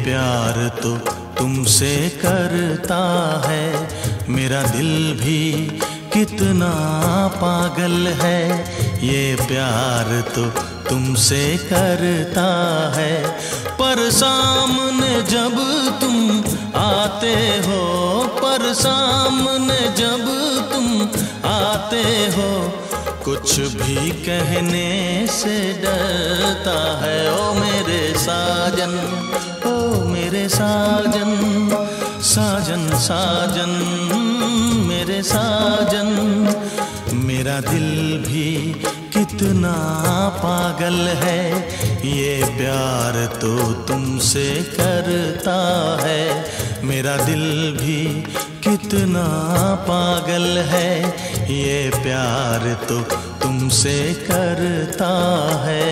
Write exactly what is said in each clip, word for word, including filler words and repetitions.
प्यार तो तुमसे करता है, मेरा दिल भी कितना पागल है। ये प्यार तो तुमसे करता है, पर सामने जब तुम आते हो, पर सामने जब तुम आते हो, कुछ भी कहने से डरता है। ओ मेरे साजन, ओ मेरे साजन, साजन साजन मेरे साजन, मेरा दिल भी कितना पागल है। ये प्यार तो तुमसे करता है, मेरा दिल भी कितना पागल है। ये प्यार तो तुमसे करता है।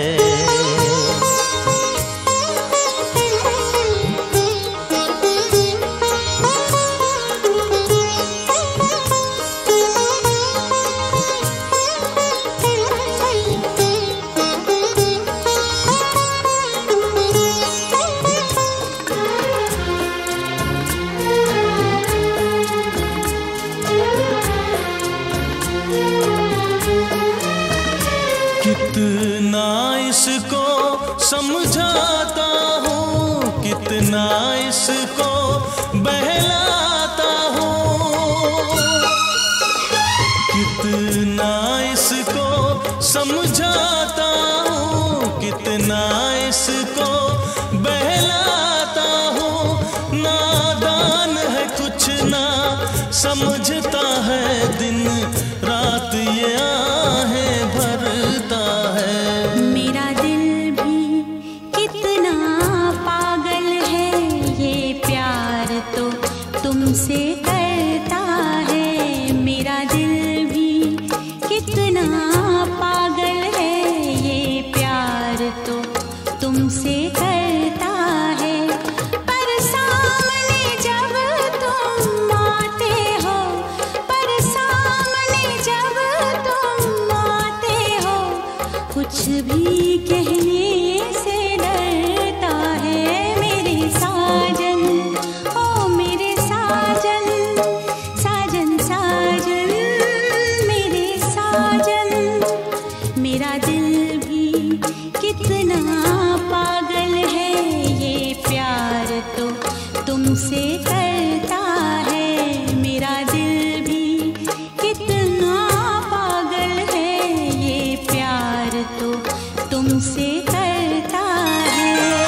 कितना इसको समझाता हूँ, कितना इसको बहलाता हूँ, कितना इसको समझाता हूँ, कितना इसको बहलाता हूँ। नादान है कुछ ना समझता है, दिन रात ये आहें भरता है। मेरा दिल भी कितना पागल है, ये प्यार तो तुमसे करता है। मेरा दिल भी कितना पागल है, ये प्यार तो तुमसे करता है। पर सामने जब तुम आते हो, पर सामने जब तुम आते हो, कुछ भी कहने से डरता है। मेरे साजन, ओ मेरे साजन, साजन साजन मेरे साजन, मेरा दिल भी कितना पागल है। ये प्यार तो तुमसे करता है, मेरा दिल भी कितना पागल है। ये प्यार तो तुमसे करता है।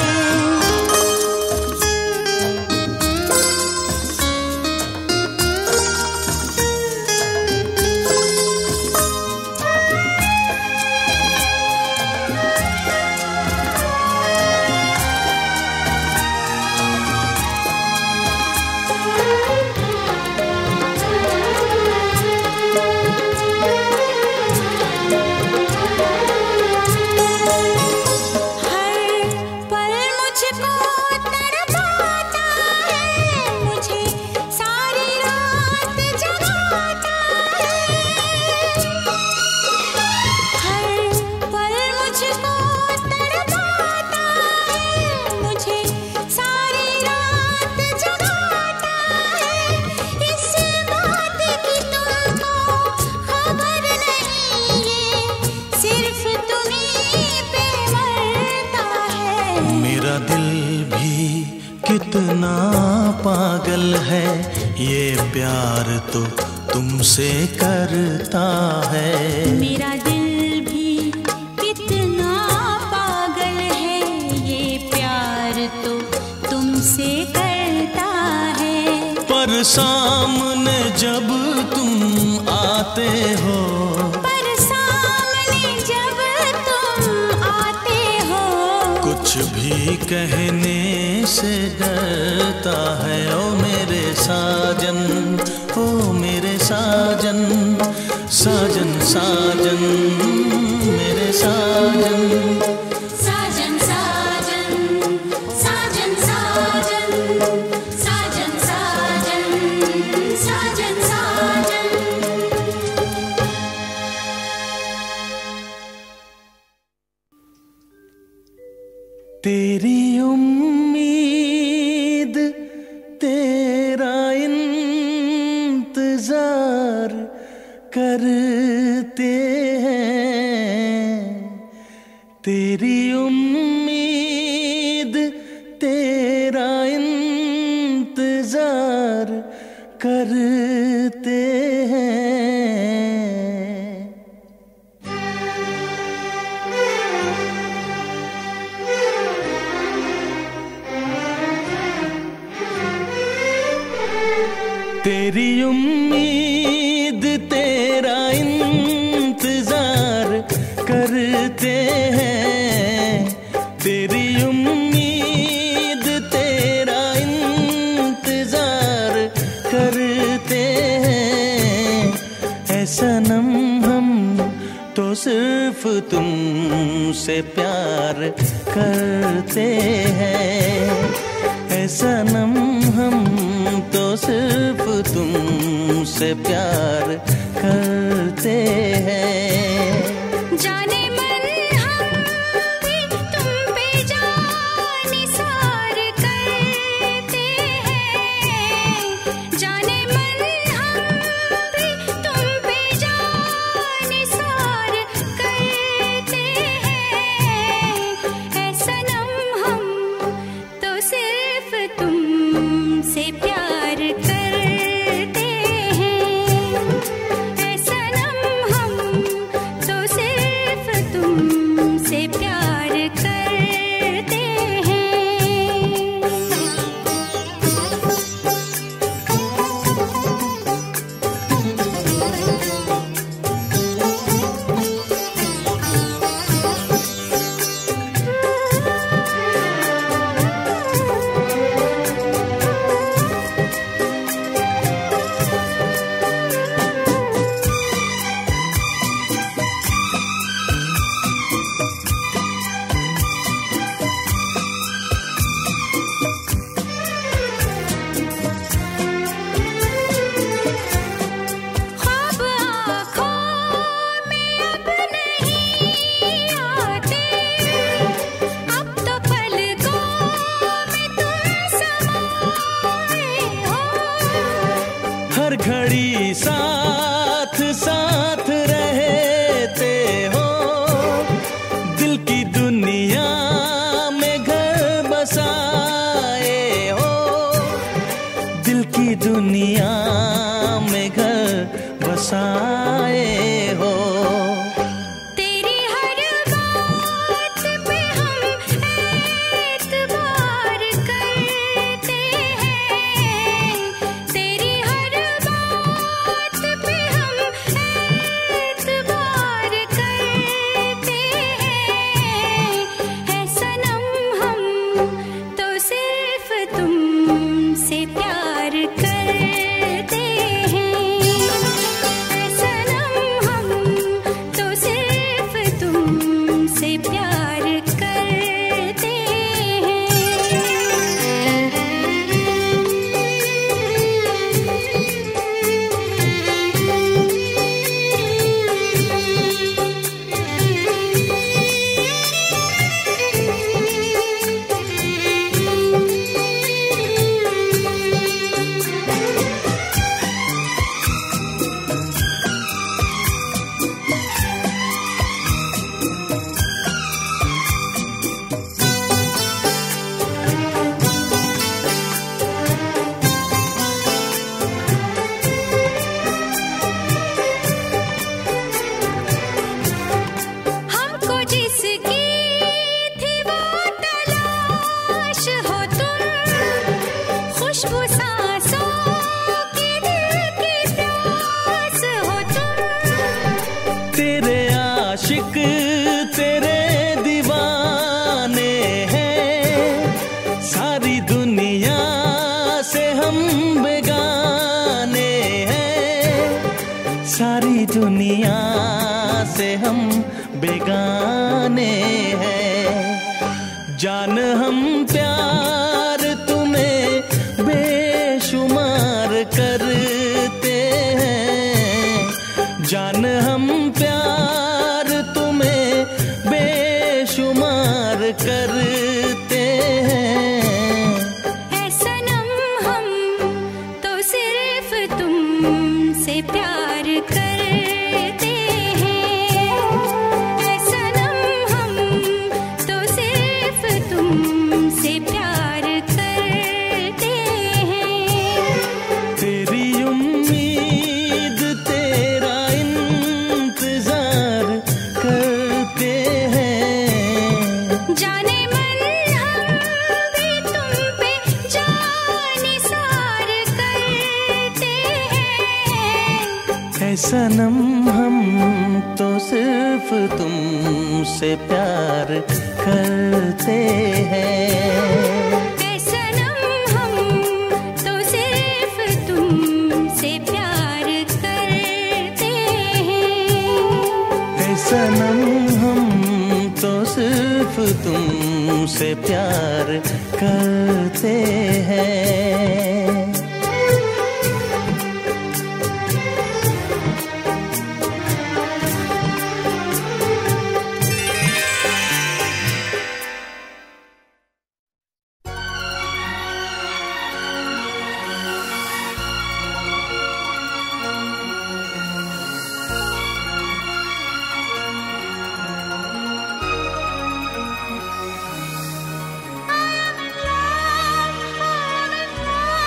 मेरा दिल भी कितना पागल है, ये प्यार तो तुमसे करता है। मेरा दिल भी कितना पागल है, ये प्यार तो तुमसे करता है। पर सामने जब तुम आते हो, पर सामने जब तुम आते हो, कुछ भी कहने से डरता है। ओ मेरे साजन, ओ मेरे साजन, साजन साजन मेरे साजन, साजन साजन साजन साजन साजन साजन साजन साजन। तेरी उम्मीद करते हैं, तेरी उम्मीद तेरा इंतजार करते हैं। तेरी उम्मीद तेरा इंतजार करते हैं, तेरी उम्मीद तेरा इंतजार करते हैं। ऐ सनम हम तो सिर्फ तुमसे प्यार करते हैं, ऐ सनम हम तो सिर्फ तुमसे प्यार करते हैं। जाने मन हम भी तुम पे जान निसार करते हैं, जाने मन हम भी तुम पे जान निसार करते हैं। ऐ सनम हम तो सिर्फ तुमसे प्यार करते हैं, ऐ सनम हम तो सिर्फ तुमसे प्यार करते हैं। ख्वाब आँखों में अब नहीं आते, अब तो पलकों में तुम समाए हो। हर घड़ी साथ साथ रहते हो, दिल की दुनिया में घर बसाए हो, दिल की दुनिया में घर बसाए हो। तेरी हर बात पे हम एतबार करते हैं, तेरी हर बात पे हम एतबार करते हैं। ऐ सनम हम तो सिर्फ तुमसे प्यार करते हैं, ऐ सनम हम तो सिर्फ तुमसे प्यार करते हमको जिसकी थी वो तलाश हो तुम, खुशबू सांसों की दिल की प्यास हो तुम। तेरे आशिक तेरे दीवाने हैं, सारी दुनिया से हम बेगाने हैं, सारी दुनिया से हम बेगाने हैं। जान हम प्यार तुम्हें बेशुमार करते हैं, जान हम प्यार तुम्हें बेशुमार करते हैं। ऐ सनम हम तो सिर्फ तुमसे प्यार कर करते हैं। ऐ सनम हम तो सिर्फ तुमसे प्यार करते हैं। तेरी उम्मीद तेरा इंतजार करते हैं। जाने मन हम भी तुम पे जानिसार करते हैं। ऐ सनम हम तो सिर्फ तुमसे प्यार करते हैं। ऐ सनम हम तो सिर्फ तुमसे प्यार करते हैं। ऐ सनम हम तो सिर्फ तुमसे प्यार करते हैं। I'm in love, I'm in love.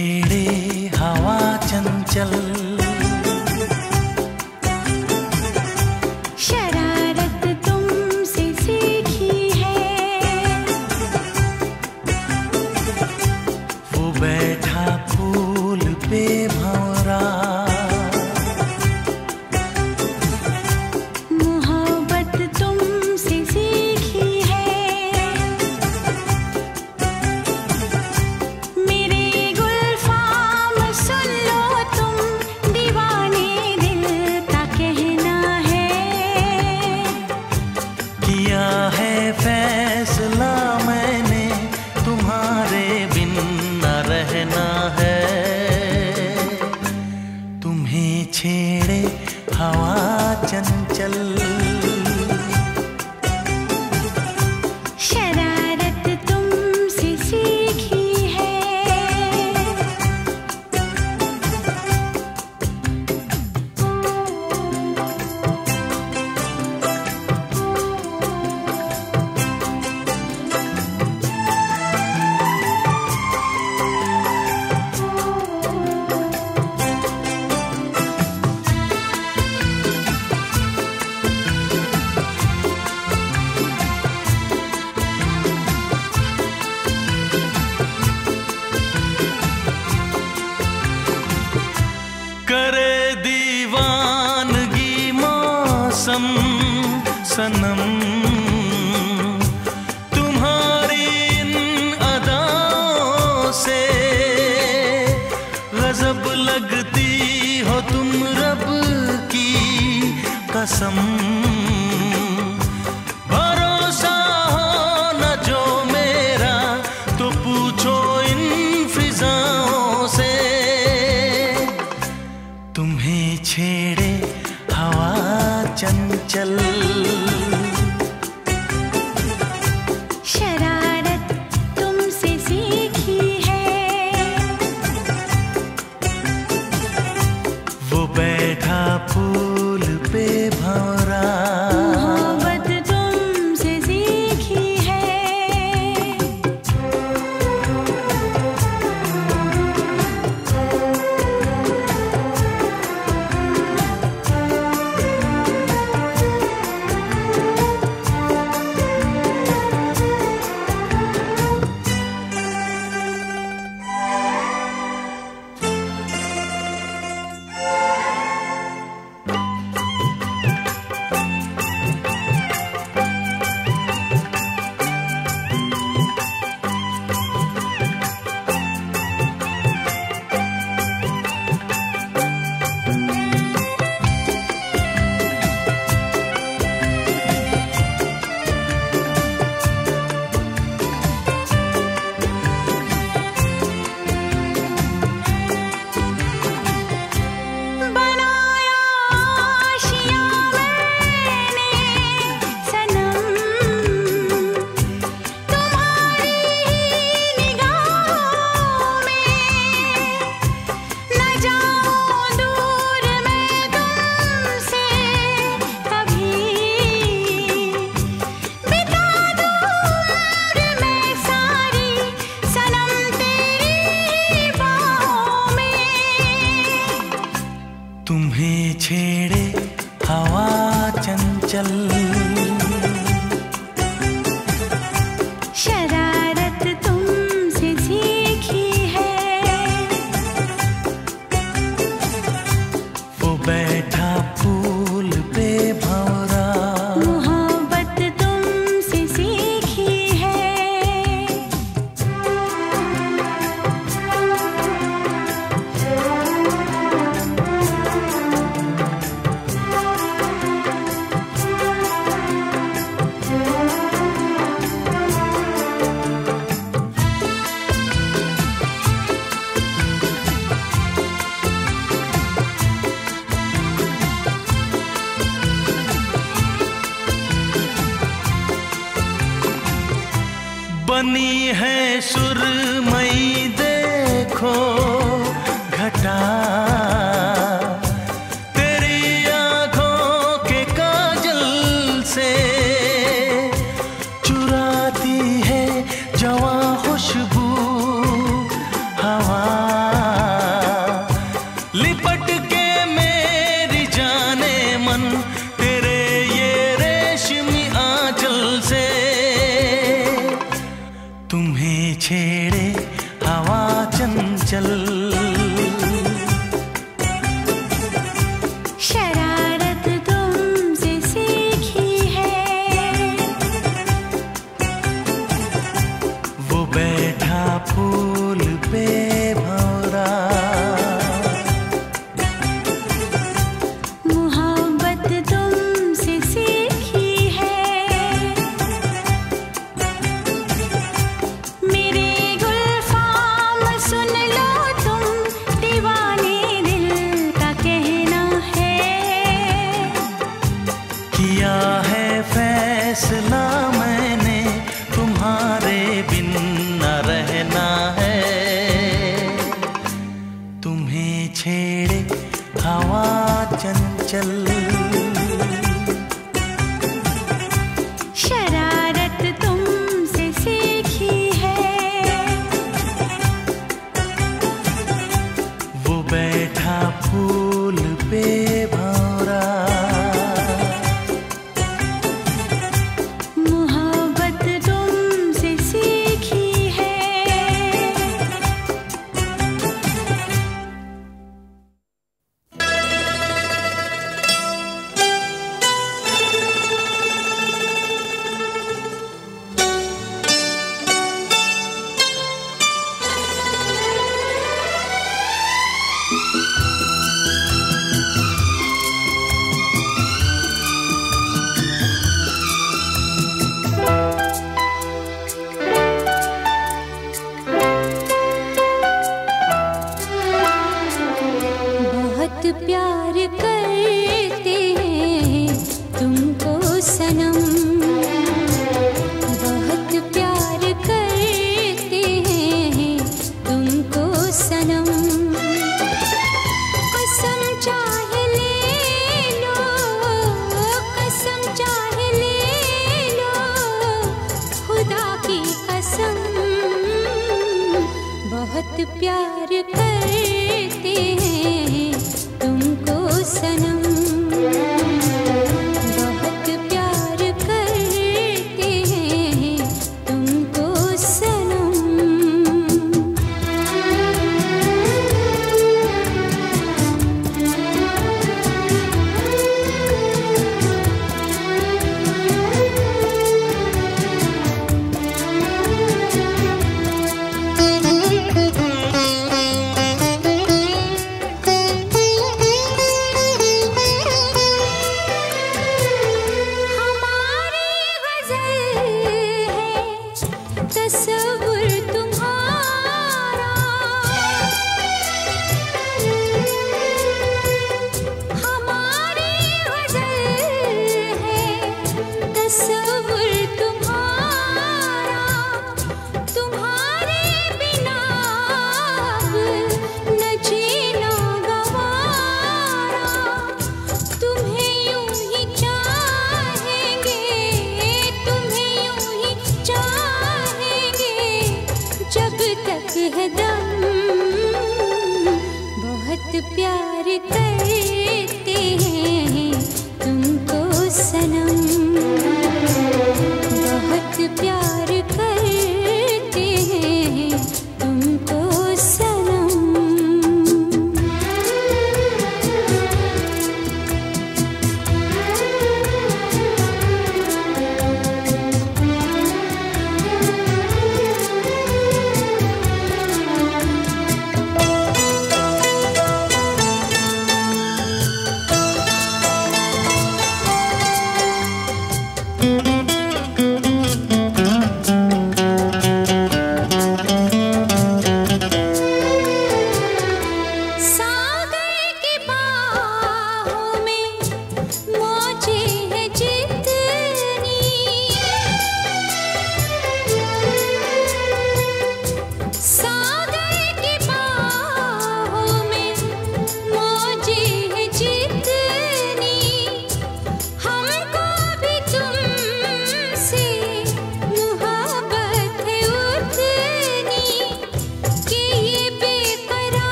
छेड़े हवा चंचल, शरारत तुमसे सीखी है। वो बैठा फूल पे भंवरा, मोहब्बत तुमसे सीखी है। मेरे गुलफाम सुन लो तुम, दीवाने दिल का कहना है। किया है फैसला मैंने, तुम्हारे बिन न रहना है। तुम्हें छेड़े हवा चंचल, शरारत तुमसे सीखी है। करे दीवानगी मौसम सनम, तुम्हारी इन अदाओं से गजब लगती हो तुम रब की कसम। भरोसा हो न जो मेरा, तो पूछो इन फिजाओं से। तुम्हें छेड़े हवा चंचल, शरारत तुमसे सीखी है। वो बैठा फूल पे भंवरा, मोहब्बत तुमसे सीखी है। तुम्हें छेड़े हवा चंचल, शरारत तुमसे सीखी है। वो बैठा फूल पे भंवरा, मोहब्बत तुमसे सीखी है। बनी है सुरमई देखो घटा, तेरी आंखों के काजल से चुराती है जवां खुशबू हवा। चंचल। शरारत तुमसे सीखी है, वो बैठा फूल पे भंवरा। मोहब्बत तुमसे सीखी है, मेरे गुलफाम सुन लो तुम, दीवाने दिल का कहना है। किया है फैसला मैंने, तुम्हारे बिन न रहना है। तुम्हें छेड़े हवा चंचल। शरारत तुमसे सीखी है, वो बैठा फूल पे भंवरा। मोहब्बत तुमसे सीखी है। बहुत प्यार करते हैं तुमको सनम, बहुत प्यार करते हैं तुमको सनम। कसम चाहे ले लो, कसम चाहे ले लो, खुदा की कसम। बहुत प्यार करते हैं तुमको सनम, बहुत प्यार करते हैं तुमको सनम। हमारी गज़ल है तसव्वुर तुम्हारा, हमारी गज़ल है तसव्वुर तुम्हारा। तुम्हारे बिना अब न जीना गवारा, तुम्हें यूं ही चाहेंगे, तुम्हें यूं ही चाहेंगे जब तक है दम। बहुत प्यार करते हैं तुमको सनम, बहुत प्यार करते हैं तुमको सनम।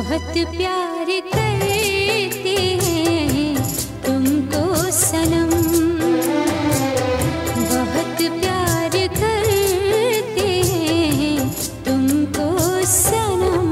बहुत प्यार करते हैं तुमको सनम, बहुत प्यार करते हैं तुमको सनम।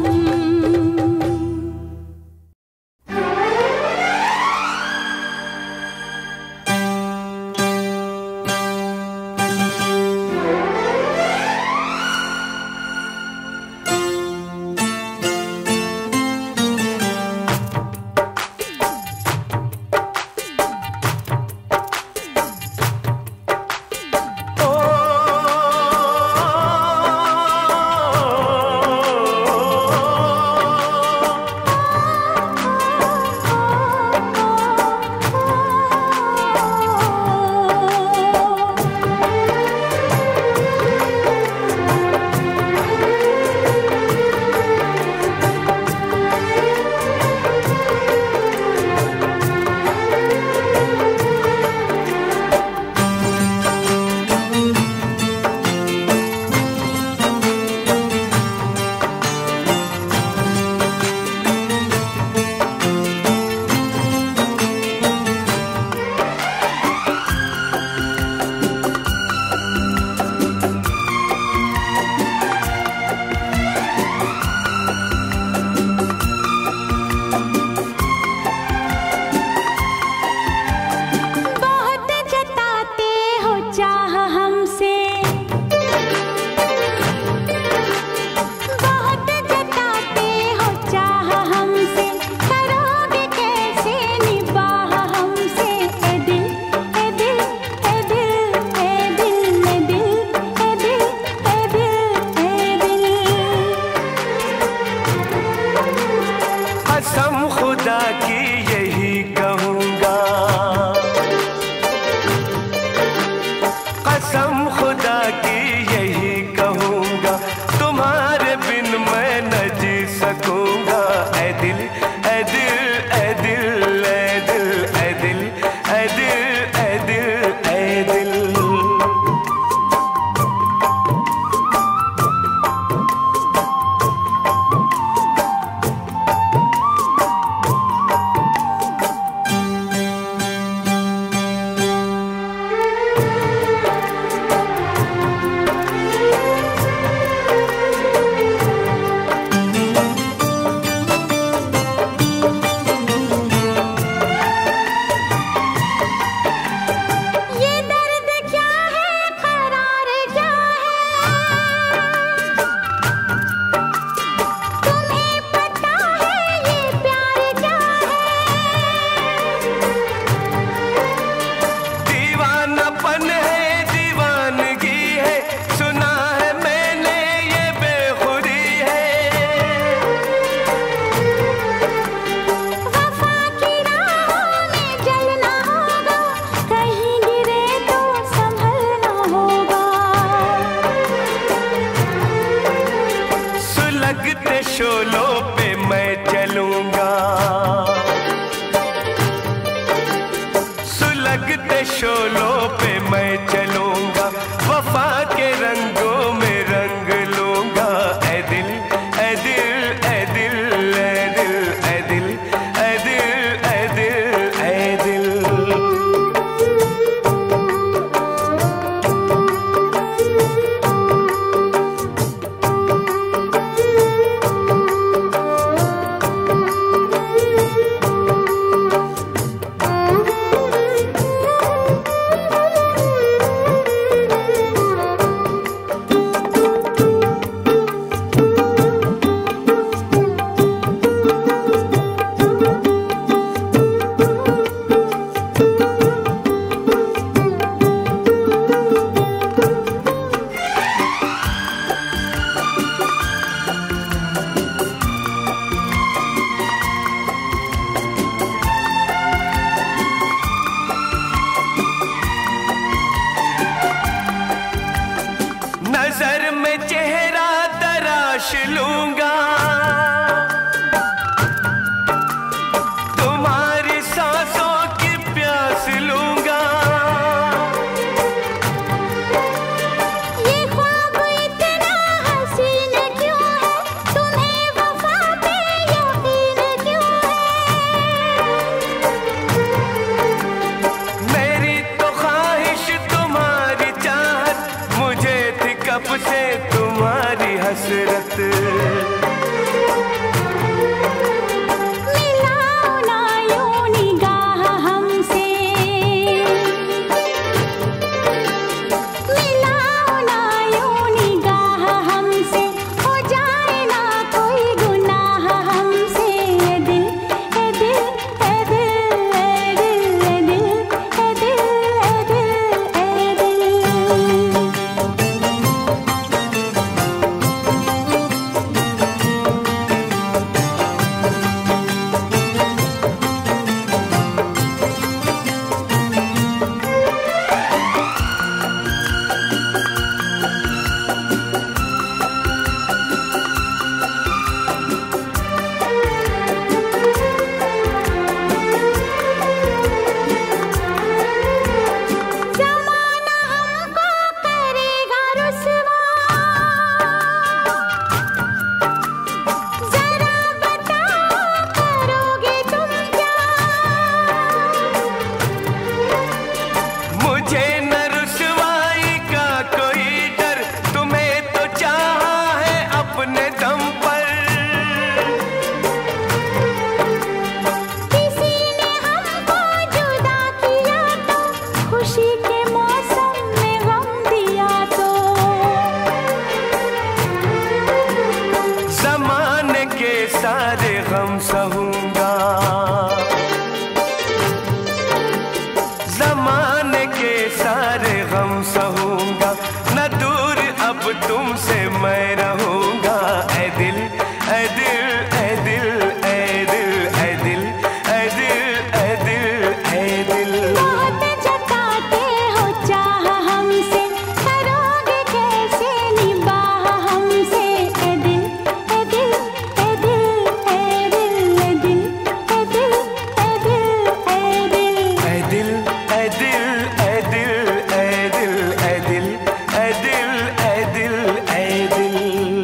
यूं सहूंगा, न दूर अब तुमसे मैं रहूंगा। ऐ दिल ऐ दिल ऐ दिल ऐ दिल ऐ दिल ऐ दिल ऐ दिल ऐ दिल। बहुत जताते हो चाह हमसे, करोगे कैसे निभाह हमसे। ऐ दिल ऐ दिल ऐ दिल ऐ दिल ऐ दिल ऐ दिल ऐ दिल ऐ दिल ऐ दिल ऐ दिल ऐ दिल ऐ दिल ऐ दिल ऐ दिल ऐ दिल ऐ दिल।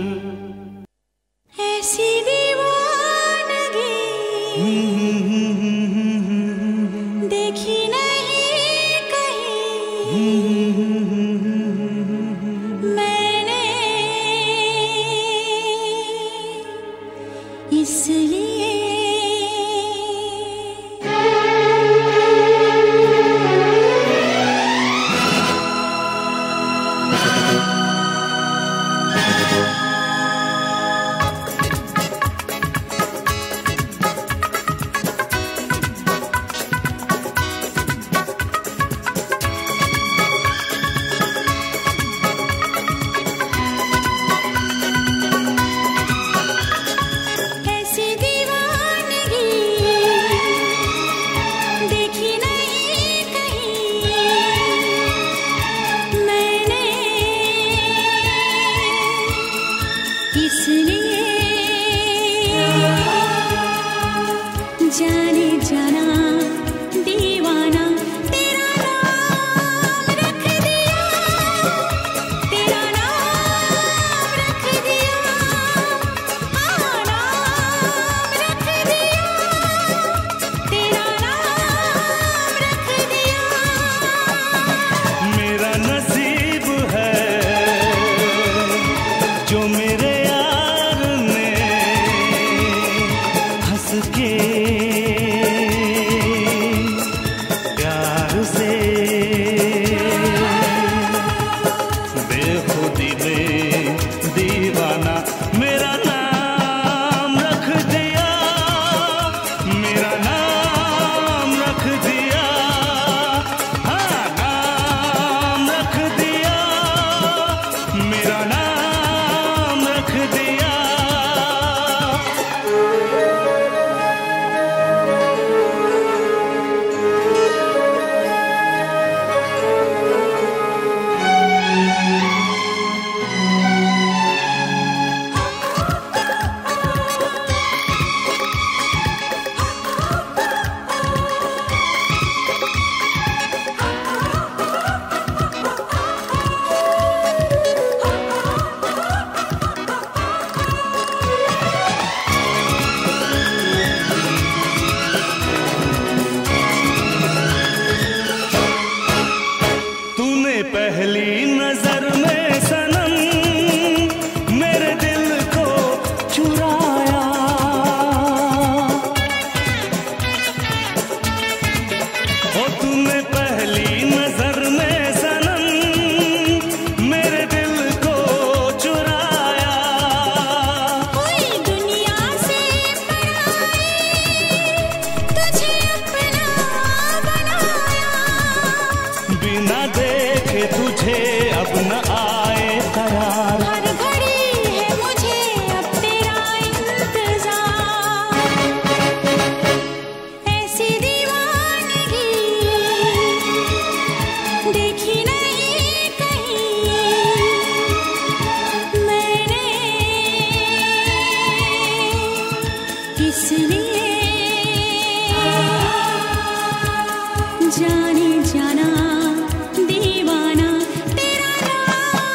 ऐसी दीवानगी देखी नहीं कहीं मैंने, इसलिए ऐसी दीवानगी देखी नहीं कहीं मैंने, इसलिए जाने जाना दीवाना तेरा नाम रख दिया, तेरा नाम रख दिया, हाँ नाम रख दिया, तेरा नाम रख दिया। मेरा नसीब है जो मेरे यार ने हंस के प्यार से बेखुदी में दीवाना मेरा नाम रख दिया, मेरा नाम रख दिया, हाँ नाम रख दिया, मेरा नाम रख दिया। तूने पहली नजर में सनम मेरे दिल को चुराया, ओ तूने पहली नजर में सनम मेरे दिल को चुराया। कोई दुनिया से पराई तुझे अपना बनाया, बिना देखे तुझे अब न आए करार। हर घड़ी है मुझे अब तेरा इंतजार। ऐसी दीवानगी देखी नहीं कहीं मैंने, इसलिए जाने जाना दीवाना तेरा नाम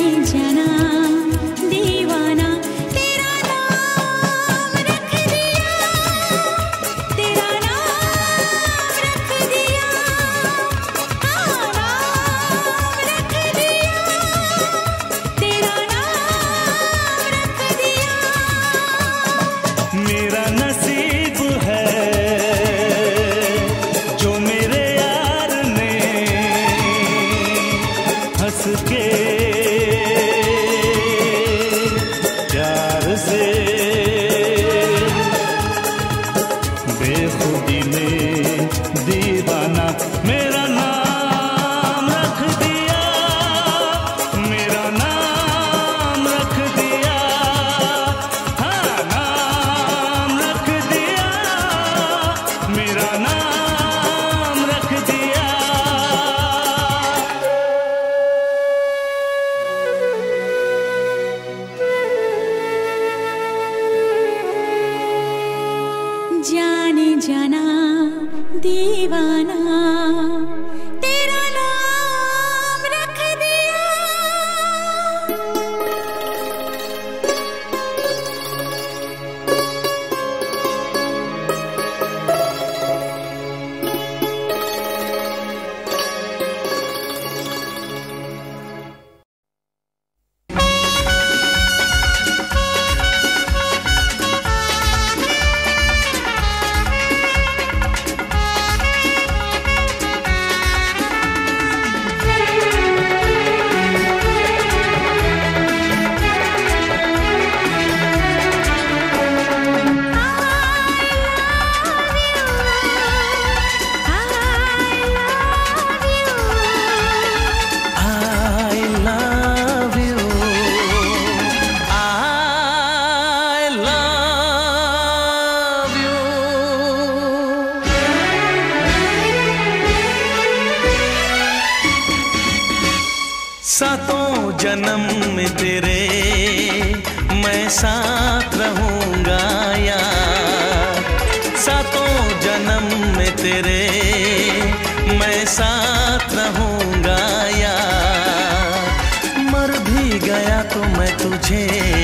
सातों जन्म में तेरे मैं साथ रहूंगा यार, सातों जन्म में तेरे मैं साथ रहूंगा यार। मर भी गया तो मैं तुझे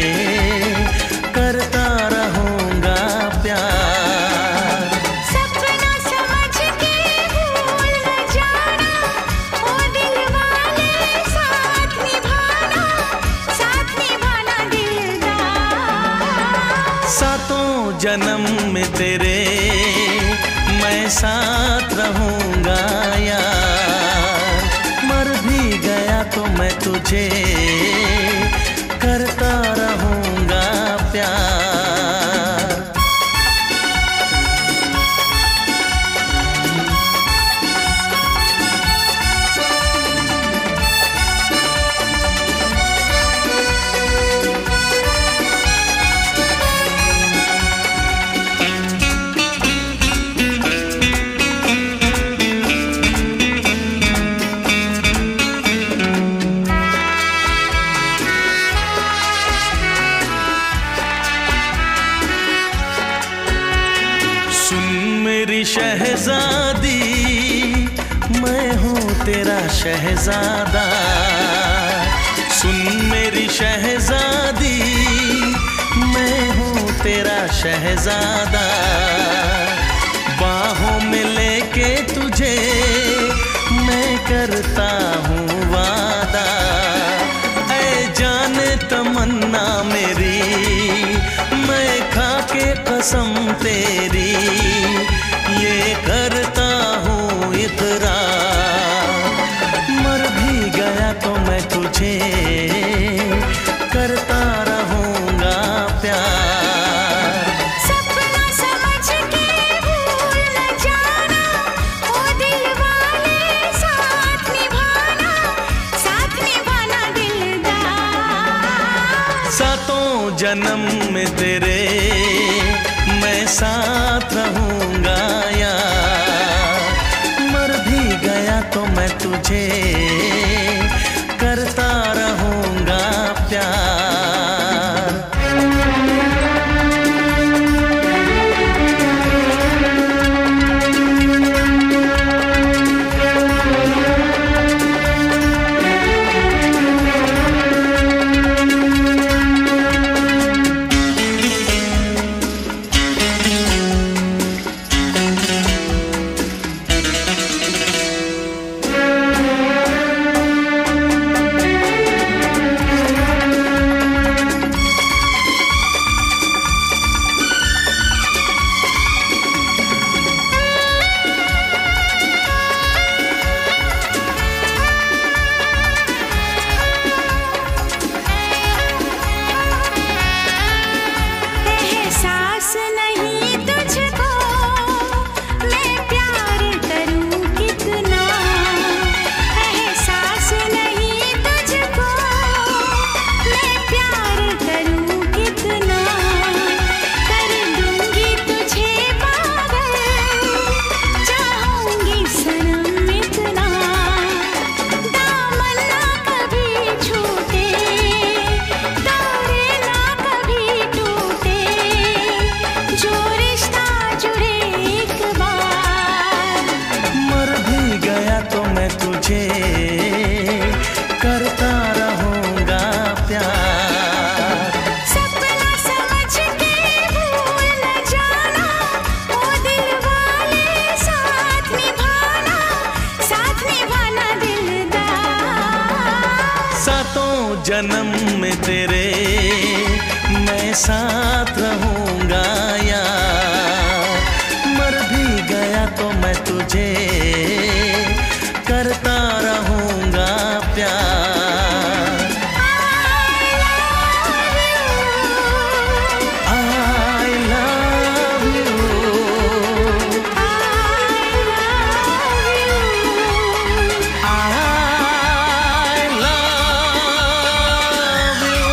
करता रहूंगा प्यार। सपना समझ के भूल न जाना, ओ दिल वाले साथ निभाना, साथ निभाना दिलदार। सातों जन्म में तेरे मैं साथ रहूंगा यार। मर भी गया तो मैं तुझे करता रहूंगा प्यार। शहजादी मैं हूँ तेरा शहजादा, सुन मेरी शहजादी मैं हूँ तेरा शहजादा। बाहों में लेके तुझे मैं करता हूँ वादा। ऐ जाने तमन्ना मेरी मैं खा के कसम तेरी ये करता हूँ इकरार। मर भी गया तो मैं तुझे करता रहूँगा प्यार। सपना समझ के भूल न जाना, ओ दिल वाले साथ निभाना, साथ निभाना दिलदार। सातों जन्म में तेरे मैं साथ रहूंगा यार। मर भी गया तो मैं तुझे करता रहूंगा प्यार। जन्म में तेरे मैं साथ रहूंगा यार। मर भी गया तो मैं तुझे करता रहूंगा प्यार। I love you, I love you।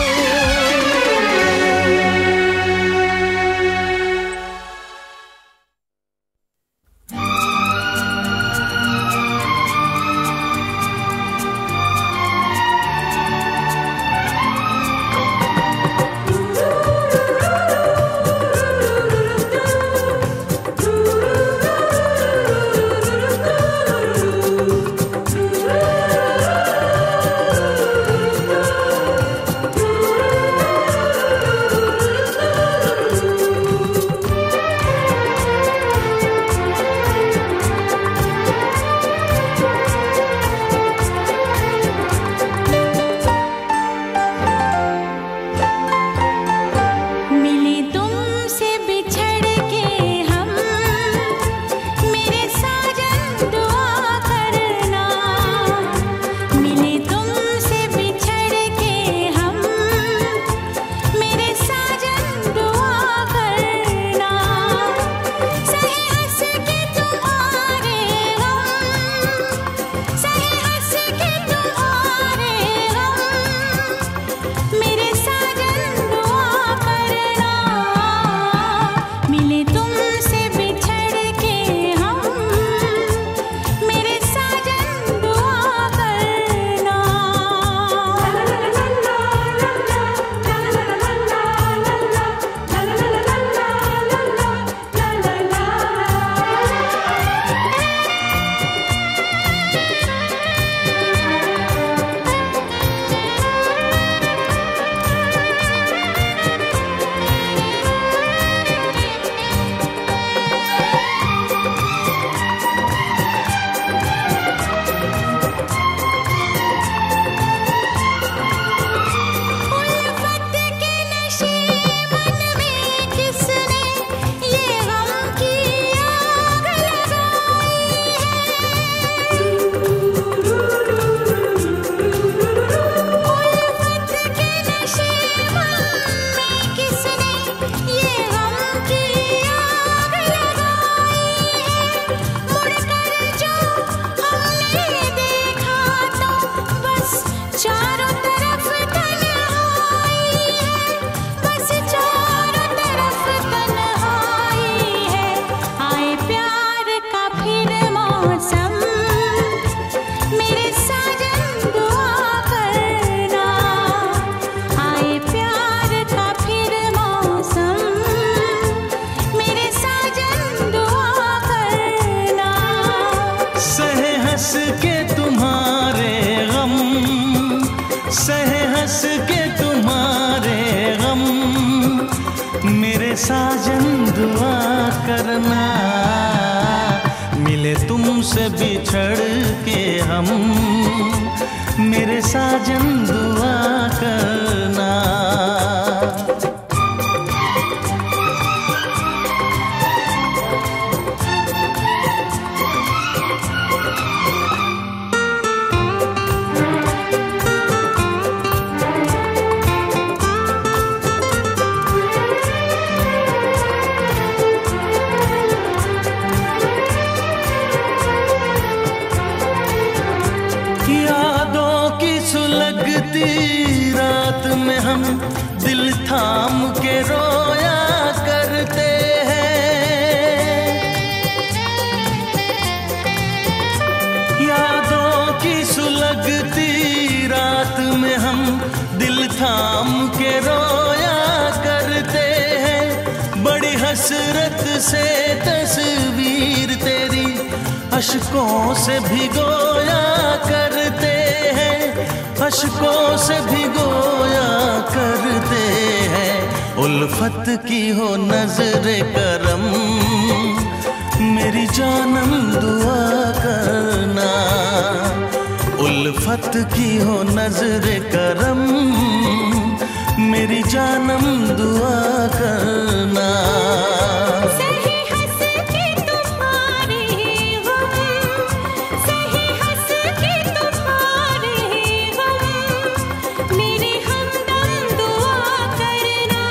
साजन दुआ करना, मिले तुमसे बिछड़ के हम, मेरे साजन दुआ करना। रात में हम दिल थाम के रोया करते हैं, यादों की सुलगती रात में हम दिल थाम के रोया करते हैं। बड़ी हसरत से तस्वीर तेरी अश्कों से भिगोया करते हैं, अश्कों से भिगोया करते हैं। उल्फत की हो नजरे करम, मेरी जानम दुआ करना। उल्फत की हो नजर करम, मेरी जानम दुआ करना। सही हंस के तुम्हारे हम, सही हंस के तुम्हारे हम, मेरे हमदम दुआ करना।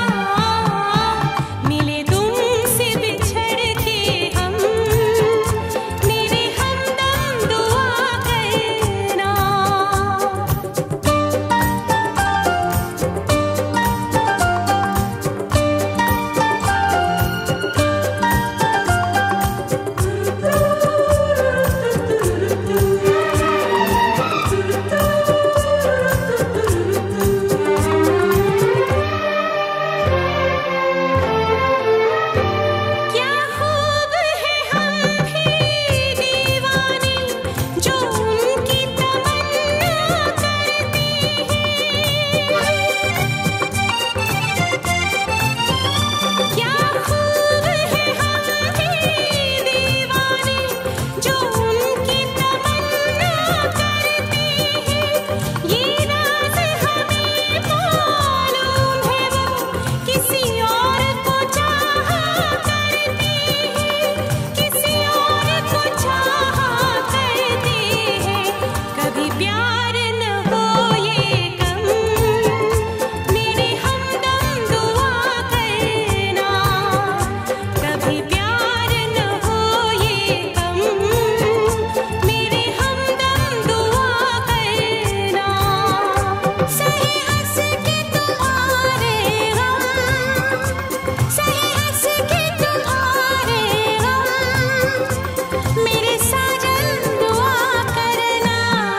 मिले तुमसे बिछड़ के हम, मेरे हमदम दुआ करना। क्या खूब है हम भी दीवाने, जो उनकी तमन्ना करते हैं। क्या खूब है हम भी दीवाने, जो उनकी तमन्ना करते हैं। ये राज हमें मालूम है, वो किसी और को चाहा करते हैं, किसी और को चाहा करते हैं। कभी प्यार न हो ये कम, मेरे हमदम दुआ करना। कभी प्यार न हो ये कम, मेरे हमदम दुआ करना। सही हंस के तुम्हारे हम, सही हंस के तुम्हारे हम, मेरे साजन दुआ करना।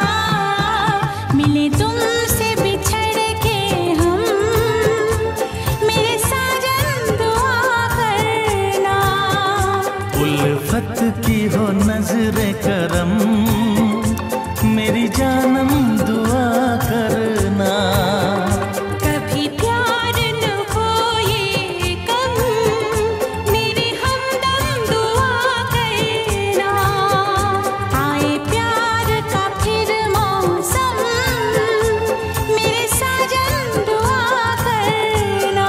मिले तुमसे बिछड़ के हम, मेरे साजन दुआ करना। उल्फत की हो नजर करम, मेरी जानम दुआ करना। कभी प्यार न हो ये कम, मेरे हमदम दुआ करना। आए प्यार का फिर मौसम, मेरे साजन दुआ करना।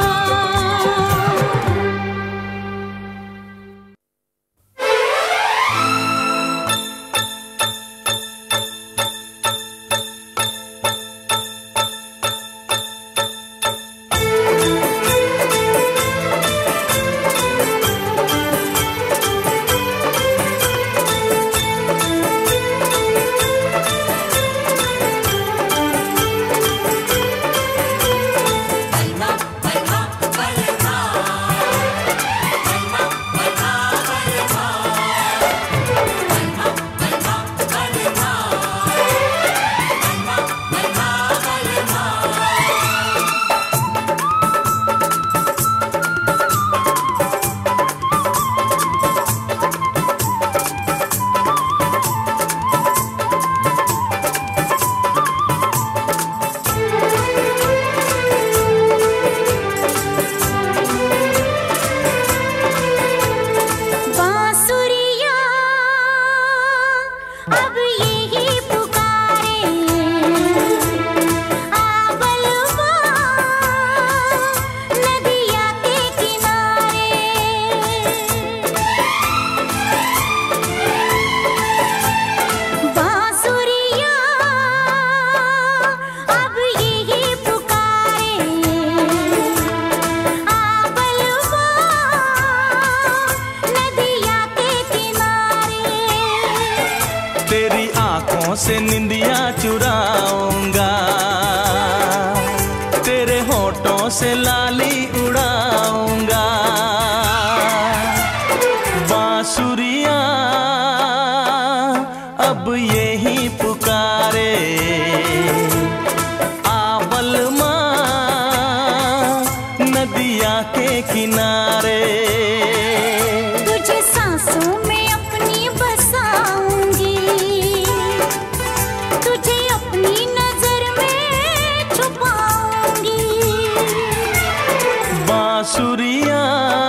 बांसुरिया अब यही पुकारे, आबलवा नदिया के किनारे। बांसुरिया अब यही पुकारे, आबलवा नदिया के किनारे। तेरी आंखों से निंदिया चुराऊंगा, तेरे होठों से लाली उड़ाऊंगा। बांसुरिया अब यही पुकारे, आबलमा नदिया के किनारे। तुझे सांसों में अपनी बसाऊंगी, तुझे अपनी नजर में छुपाऊंगी। बांसुरिया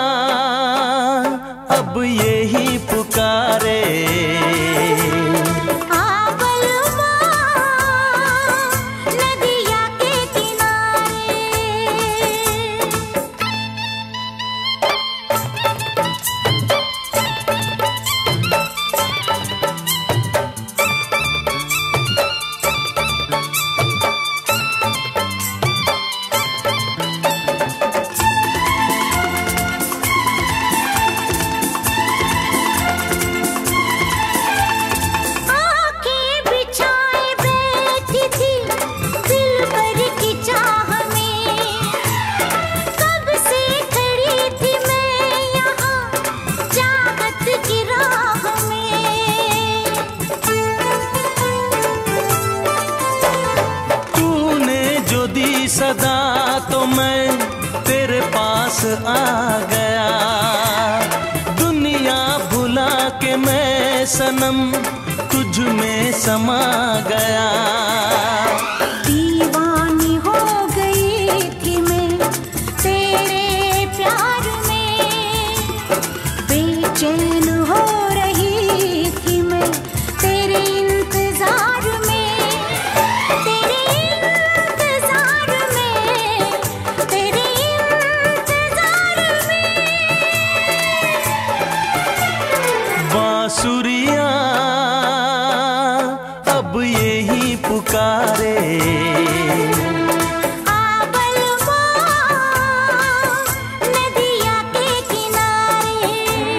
अब यही पुकारे, आबलवा तो मैं तेरे पास आ गया, दुनिया भुला के मैं सनम तुझ में समा गया। दीवानी हो गई थी मैं तेरे प्यार में, बेचैन हो रही थी मैं तेरे इंतजार में, तेरे इंतजार में, तेरे इंतजार में। बांसुरिया अब यही पुकारे, आबलमा नदिया के किनारे,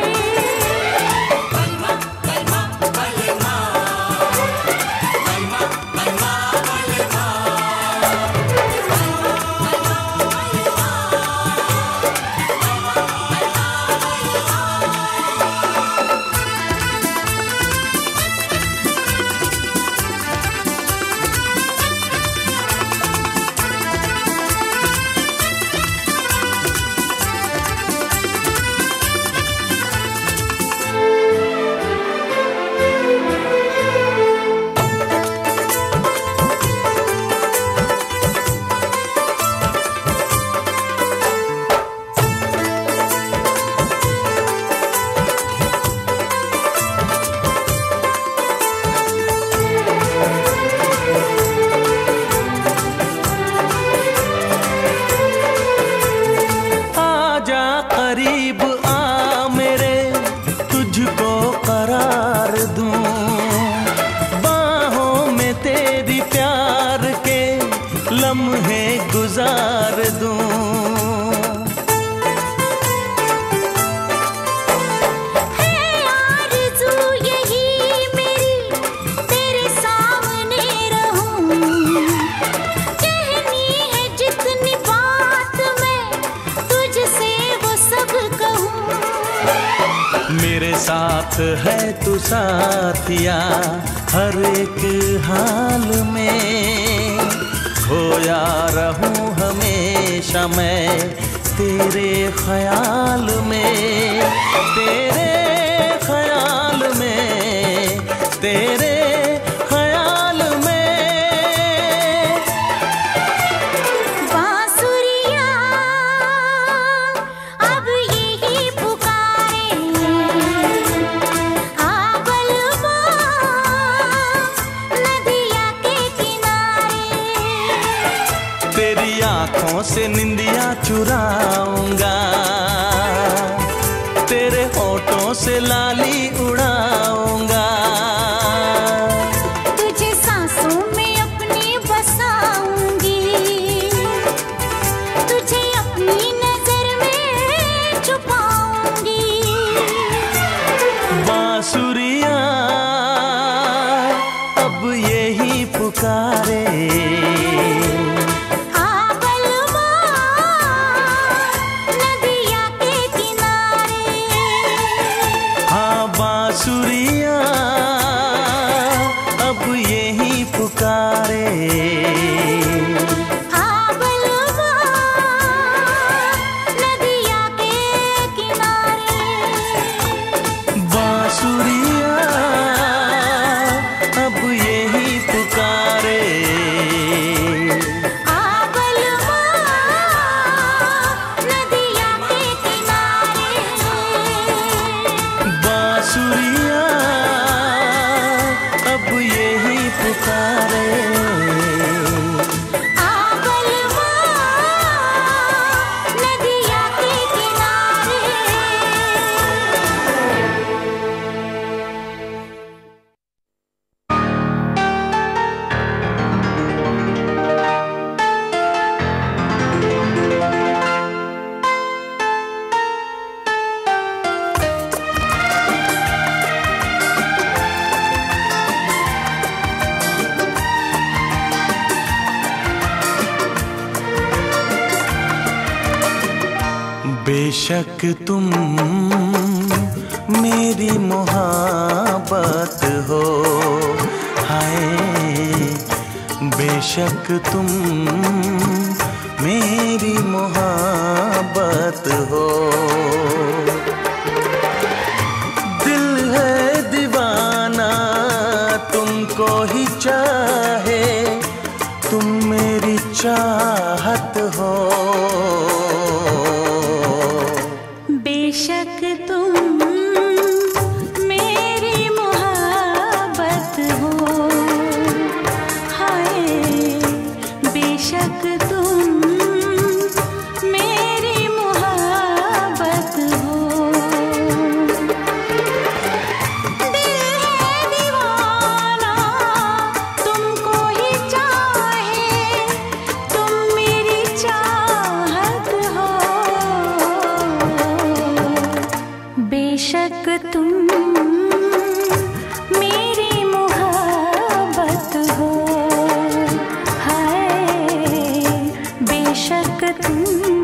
आजा करीब आ मेरे तुझको करार दूं, बाहों में तेरी प्यार के लम्हे गुजार दूं। है आरज़ू यही मेरी तेरे सामने रहूं, कहनी है जितनी बात मैं तुझसे वो सब कहूं। मेरे साथ है तू साथिया हर एक हाल में, खोया रहूं हमेशा मैं तेरे ख्याल में, तेरे ख्याल में, तेरे ख्याल में। बांसुरिया अब यही पुकारे, आबलमा नदिया के किनारे, तेरी आंखों से निंदिया चुराऊंगा, तेरे होठों से लाली उड़ाऊंगा। तुझे सांसों में अपनी बसाऊंगी, तुझे अपनी नजर में छुपाऊंगी। बांसुरिया अब यही पुकारे, आबलमा नदिया के किनारे, हाँ बांसुरिया अब यही पुकारे, आबलमा नदिया के किनारे। बांसुरिया अब यही पुकारे, आबलमा नदिया के किनारे, बांसुरिया अब यही पुकारे। आबलमा नदिया के किनारे। बेशक तुम मेरी मोहब्बत हो, हाय बेशक तुम मेरी मेरी मोहब्बत हो। दिल है दीवाना तुमको ही चाहे, तुम मेरी चाहत हो। बेशक तुम मेरी मोहब्बत हो, हाय बेशक तुम मेरी मोहब्बत हो। दिल है दीवाना तुमको ही चाहे, तुम मेरी चाहत हो। बेशक तुम मेरी मोहब्बत हो, हाय बेशक तुम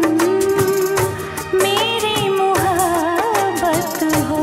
मेरी मोहब्बत हो।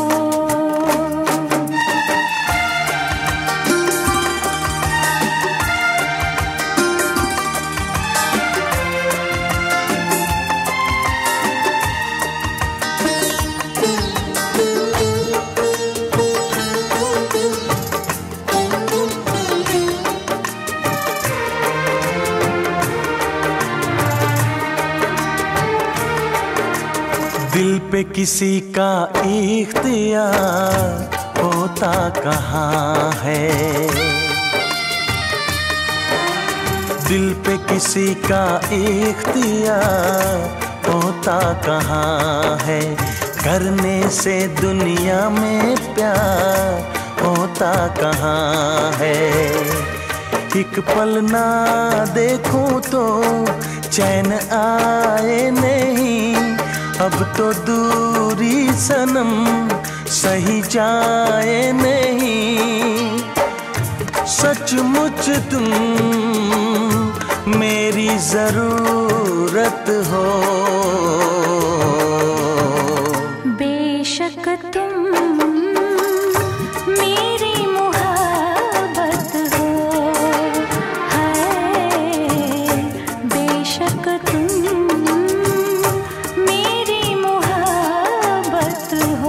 दिल पे किसी का इख्तियार होता कहाँ है, दिल पे किसी का इख्तियार होता कहाँ है। करने से दुनिया में प्यार होता कहाँ है। एक पल ना देखूं तो चैन आए नहीं, अब तो दूरी सनम सही जाए नहीं। सचमुच तुम मेरी जरूरत हो। बेशक तुम मेरी मोहब्बत हो, हाय बेशक तुम मेरी मोहब्बत हो।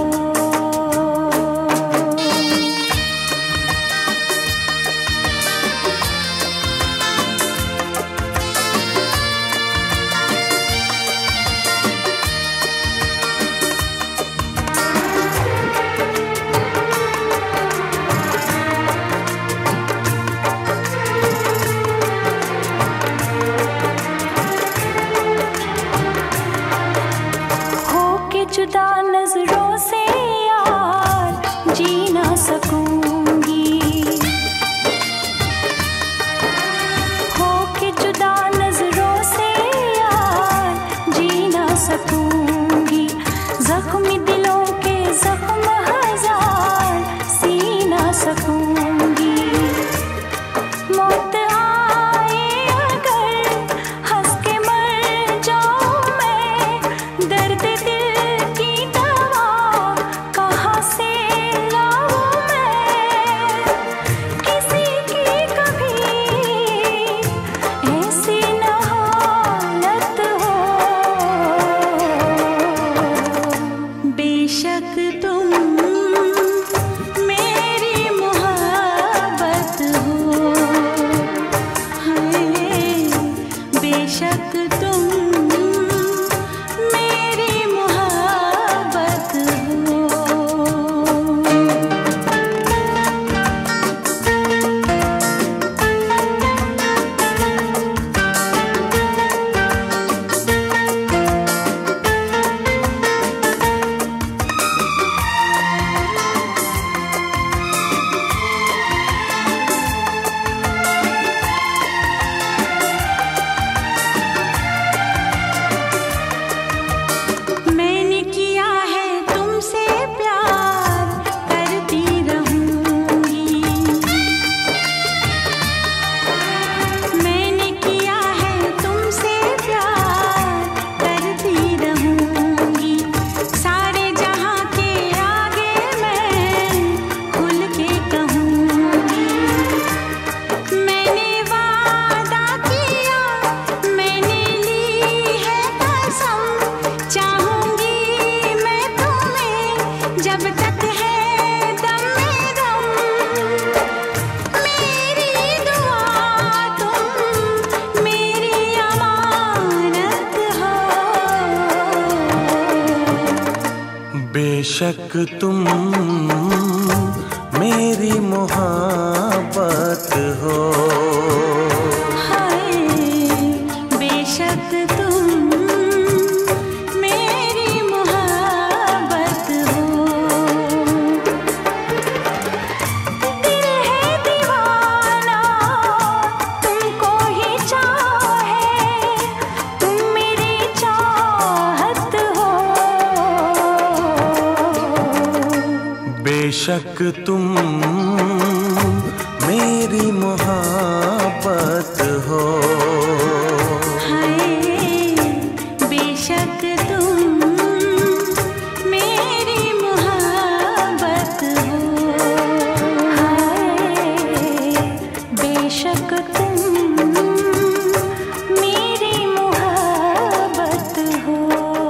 बेशक तुम मेरी मोहब्बत हो, हाय बेशक तुम मेरी मोहब्बत हो। दिल है दीवाना तुमको ही चाहे, तुम मेरी चाहत हो। बेशक तुम मेरी मोहब्बत हो, हाय बेशक तुम मेरी मोहब्बत हो, हाय बेशक तुम मेरी मोहब्बत हो।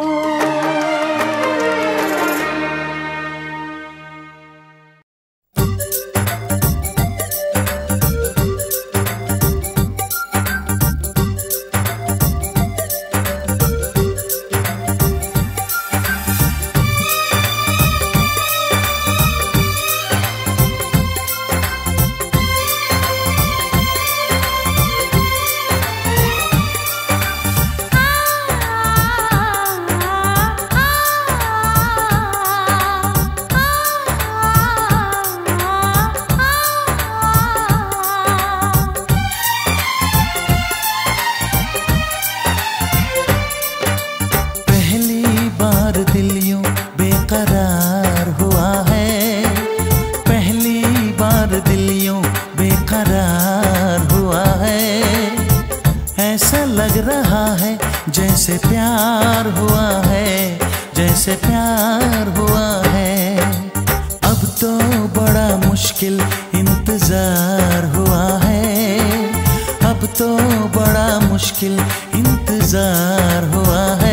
पहली बार दिल यूं बेकरार हुआ है, पहली बार दिल यूं बेकरार हुआ है। ऐसा लग रहा है जैसे प्यार हुआ है, जैसे प्यार हुआ है। अब तो बड़ा मुश्किल इंतजार हुआ है, अब तो बड़ा मुश्किल इंतजार हुआ है।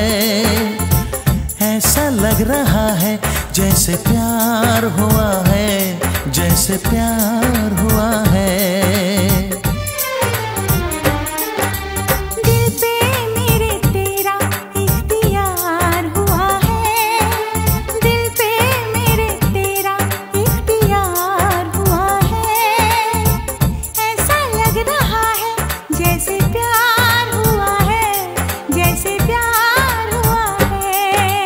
ऐसा लग रहा है जैसे प्यार हुआ है, जैसे प्यार हुआ है। दिल पे मेरे तेरा इख्तियार हुआ है, दिल पे मेरे तेरा इख्तियार हुआ है। ऐसा लग रहा है जैसे प्यार हुआ है, जैसे प्यार हुआ है।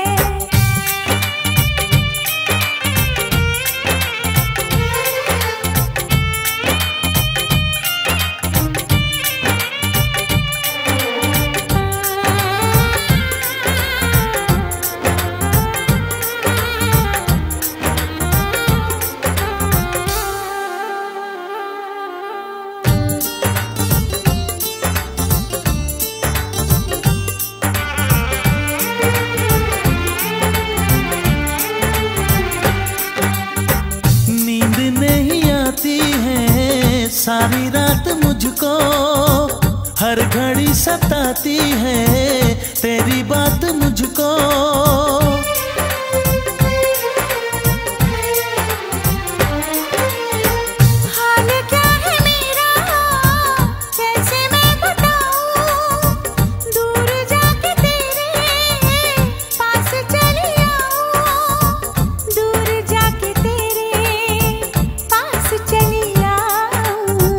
नींद नहीं आती है सारी रात मुझको, हर घड़ी सताती है तेरी बात मुझको। हाल क्या है मेरा कैसे मैं बताऊं, दूर जाके तेरे पास चली आऊं, दूर जाके तेरे पास चली आऊं।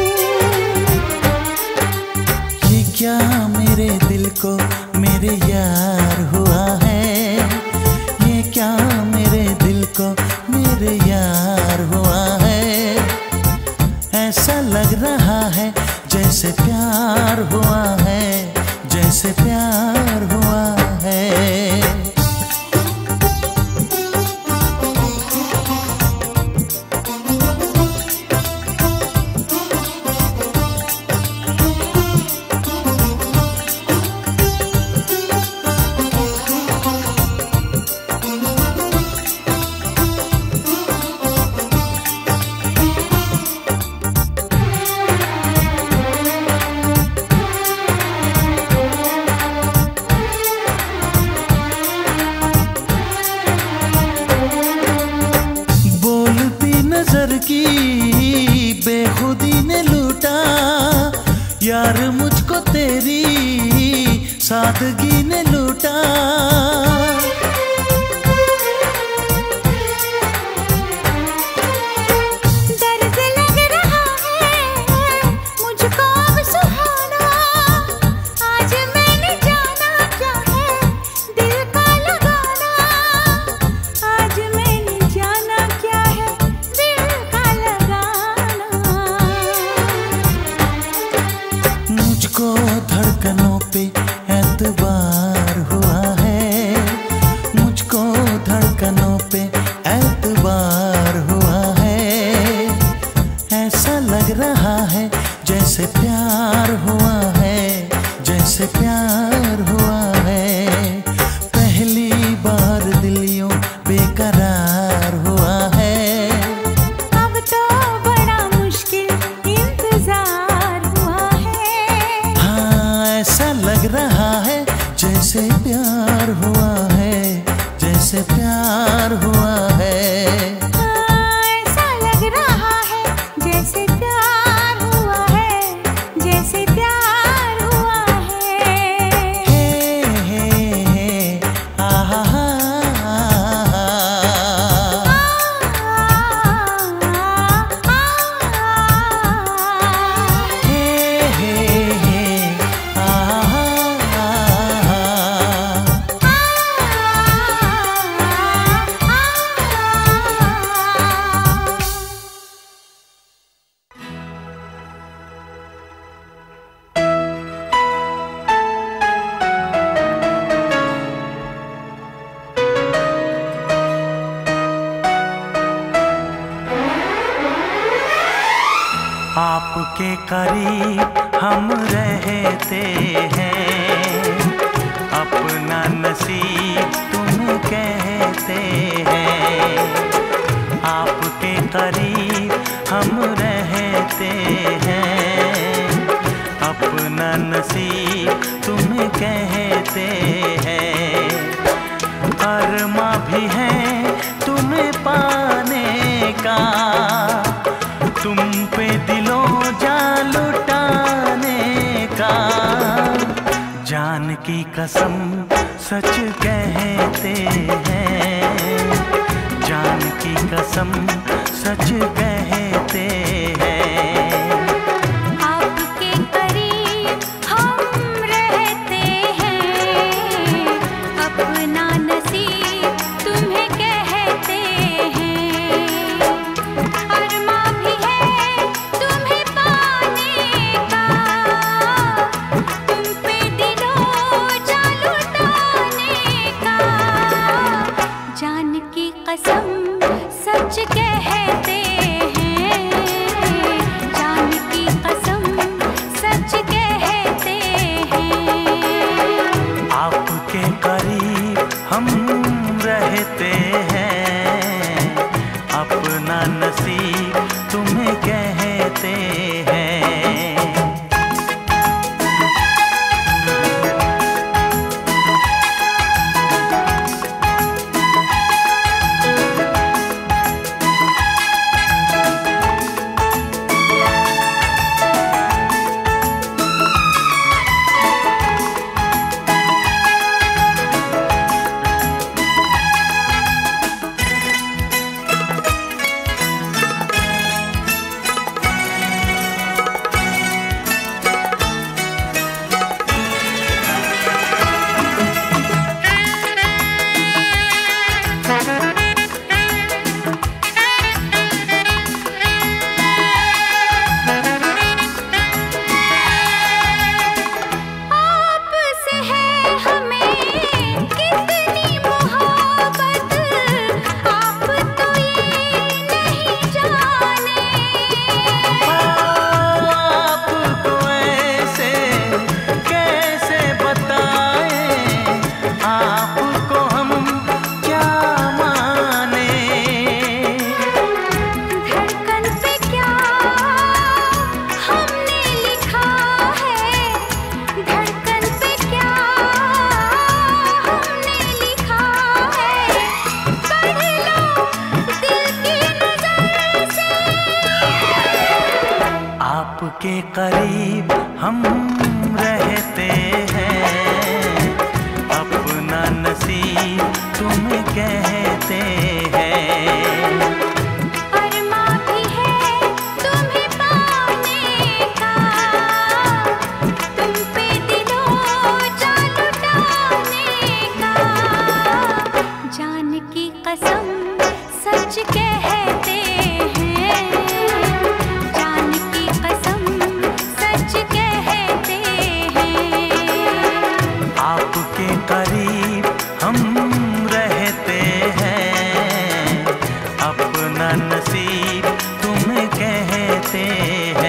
ये क्या मेरे दिल को मेरे यार हुआ है, ये क्या मेरे दिल को मेरे यार हुआ है। ऐसा लग रहा है जैसे प्यार हुआ है, जैसे प्यार हुआ है। यार मुझको तेरी सादगी ने लूटा। एतबार हुआ है, मुझको धड़कनों पे एतबार हुआ है। ऐसा लग रहा है जैसे प्यार हुआ है, जैसे प्यार हुआ है। पहली बार दिल यूं बेकरार हुआ है। अब तो बड़ा मुश्किल इंतजार हुआ है। हाँ, ऐसा लग रहा है जैसे प्यार हुआ है, जैसे प्यार हुआ है। हाँ, ऐसा लग रहा है जैसे प्यार हुआ है, जैसे प्यार हुआ है। हे हे हे आहा हा हे हे हे आहा आपके करीब हम रहते हैं, अपना नसीब तुम कहते हैं। आपके करीब हम रहते हैं, अपना नसीब तुम कहते हैं। अरमा भी है तुम्हें पाने का, तुम पे दिलों जा लुटाने का। जान की कसम सच कहते हैं, जान की कसम सच कहते हैं। आपके करीब हम रहते हैं, अपना नसीब तुम्हें कहते हैं। अरमा भी है तुम्हें पाने का, तुम पे दिलों जा लुटाने का। जान की कसम सच कहते हैं, जान की कसम सच कहते हैं। आपके करीब हम रहते हैं, अपना नसीब तुम्हें कहते हैं। आपसे है हमें कितनी मोहब्बत, आप तो ये नहीं जाने। आपको ऐसे कैसे बताएं, आपको हम क्या माने। धड़कन पे क्या हमने लिखा है, धड़कन पे क्या हमने लिखा है। पढ़ लो दिल की नजर से। आपके करीब हम रहते हैं, अपना नसीब तुम्हें कहते हैं। अरमा भी है तुम्हें पाने का, तुम पे दिलों जा लुटाने का। जान की कसम सच कहते हैं, जान की कसम सच कहते आपके करीब हम रहते हैं, अपना नसीब तुम्हें कहते हैं।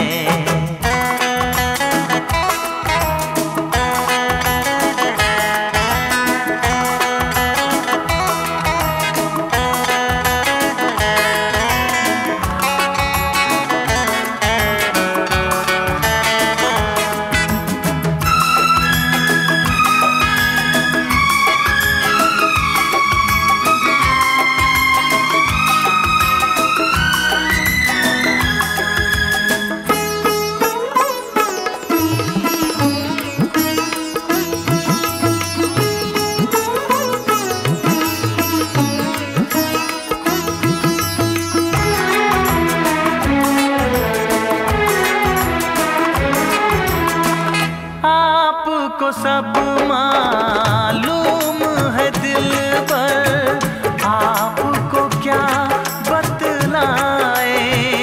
आपको सब मालूम है दिलबर, आपको क्या बतलाए।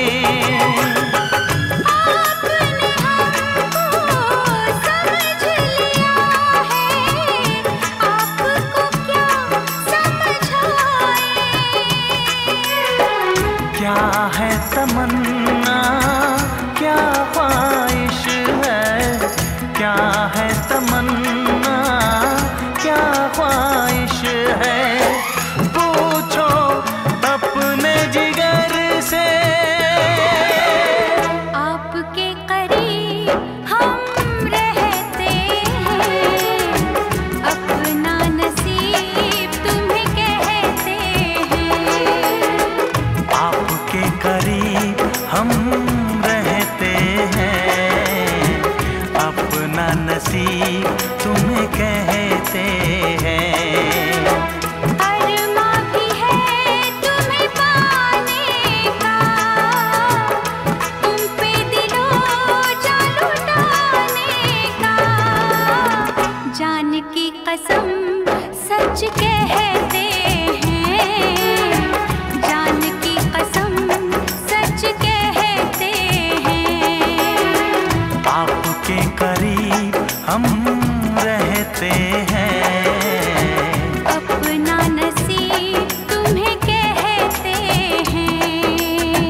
आपने हमको समझ लिया है, आपको क्या समझाए। क्या है तमन्ना, क्या ख्वाहिश है, क्या है तमन्ना, क्या ख्वाहिश है, पूछो अपने जिगर से। आपके करीब हम रहते हैं, अपना नसीब तुम्हें कहते हैं। आपके करीब हम रहते हैं, अपना नसीब तुम्हें कहते हैं। अरमा भी है तुम्हें पाने का, तुम पे दिलो जान लुटाने का। जान की कसम सच कहते हैं, जान की कसम सच कहते हैं। आपके करीब हम रहते हैं, अपना नसीब तुम्हें कहते हैं।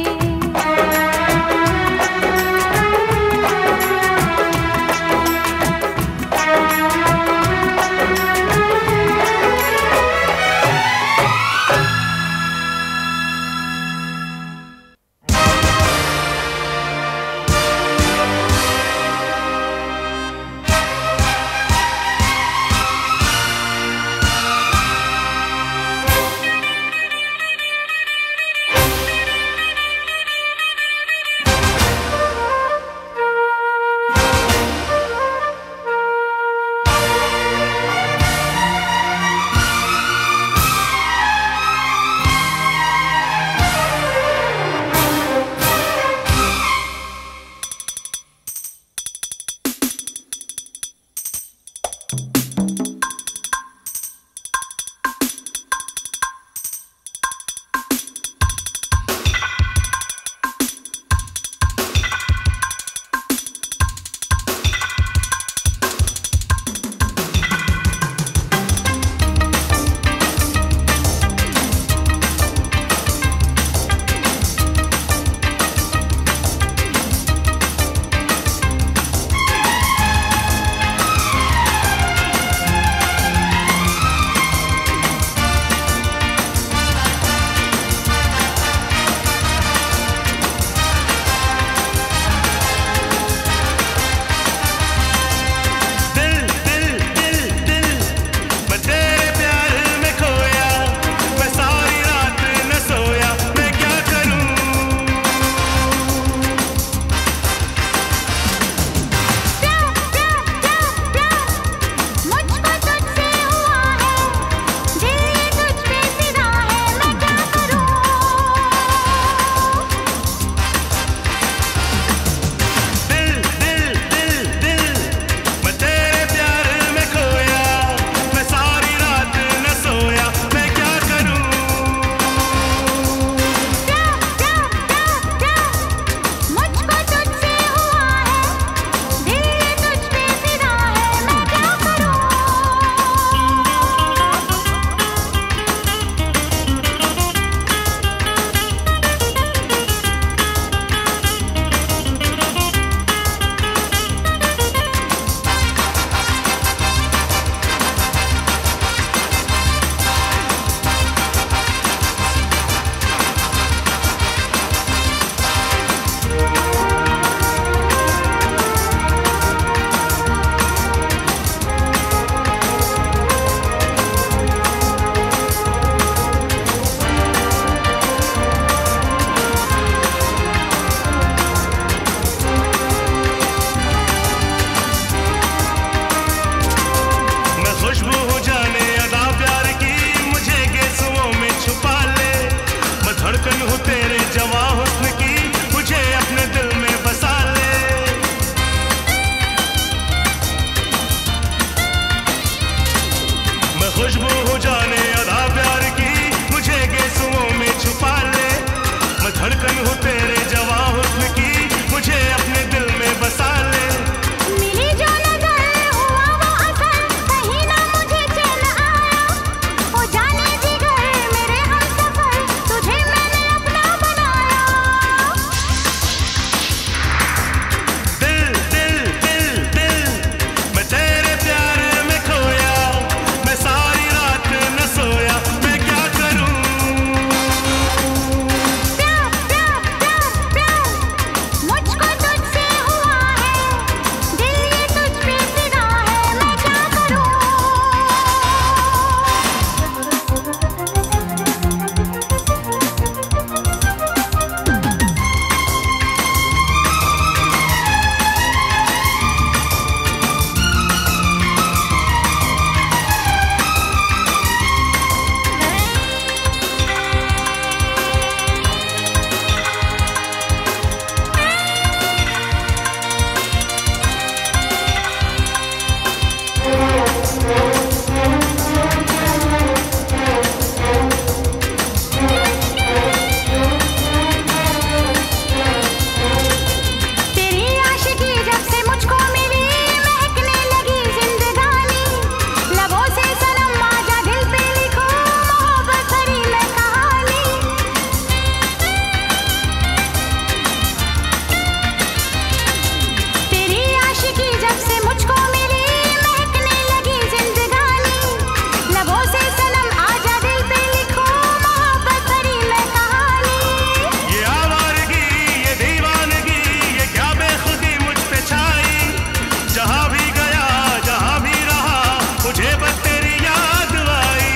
मुझे बस तेरी याद आई।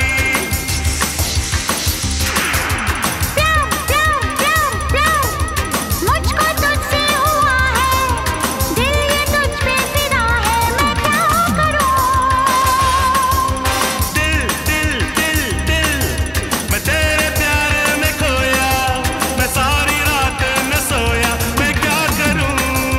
प्यार प्यार प्यार प्यार मुझको तुझसे हुआ है, दिल ये तुझ पे फिदा है, मैं क्या करूं? दिल दिल दिल दिल मैं तेरे प्यार में खोया, मैं सारी रात न सोया, मैं क्या करूं?